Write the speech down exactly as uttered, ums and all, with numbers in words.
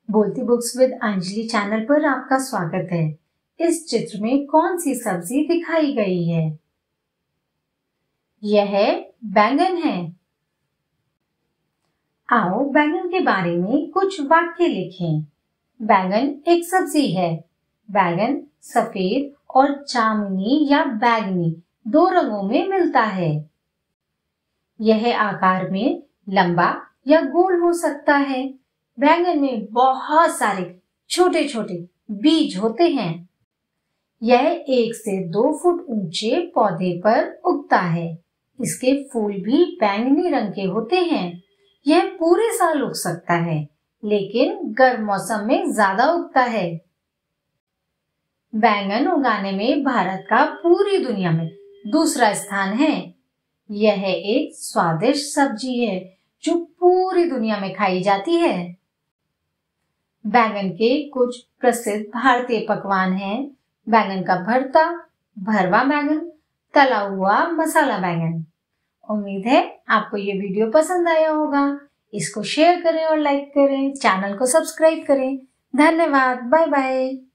बोलती books with Anjali channel पर आपका स्वागत है। इस चित्र में कौन सी सब्जी दिखाई गई है? यह बैंगन है। आओ बैंगन के बारे में कुछ वाक्य लिखें। बैंगन एक सब्जी है। बैंगन सफेद और जामुनी या बैंगनी दो रंगों में मिलता है। यह आकार में लंबा या गोल हो सकता है। बैंगन में बहुत सारे छोटे छोटे बीज होते हैं। यह एक से दो फुट ऊंचे पौधे पर उगता है। इसके फूल भी बैंगनी रंग के होते हैं। यह पूरे साल उग सकता है, लेकिन गर्म मौसम में ज्यादा उगता है। बैंगन उगाने में भारत का पूरी दुनिया में दूसरा स्थान है। यह एक स्वादिष्ट सब्जी है जो पूरी दुनिया में खाई जाती है। बैंगन के कुछ प्रसिद्ध भारतीय पकवान हैं। बैंगन का भरता, भरवा बैंगन, तला हुआ मसाला बैंगन। उम्मीद है आपको ये वीडियो पसंद आया होगा। इसको शेयर करें और लाइक करें। चैनल को सब्सक्राइब करें। धन्यवाद। Bye bye.